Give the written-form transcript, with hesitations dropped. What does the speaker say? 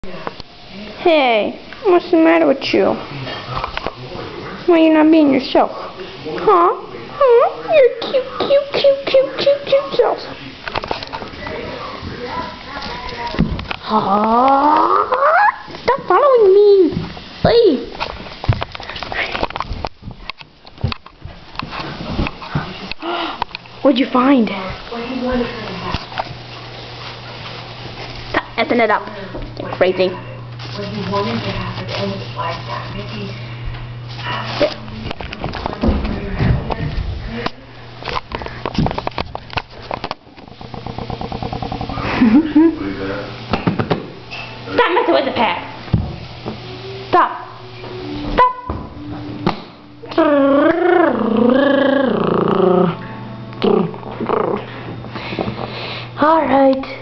Hey, what's the matter with you? Why are you not being yourself? Huh? You're cute self. Stop following me. Hey. What'd you find? Stop effing it up. You're crazy. When he wanted to happen, and it's like that. Maybe Stop messing with the pad. Stop. Stop. All right.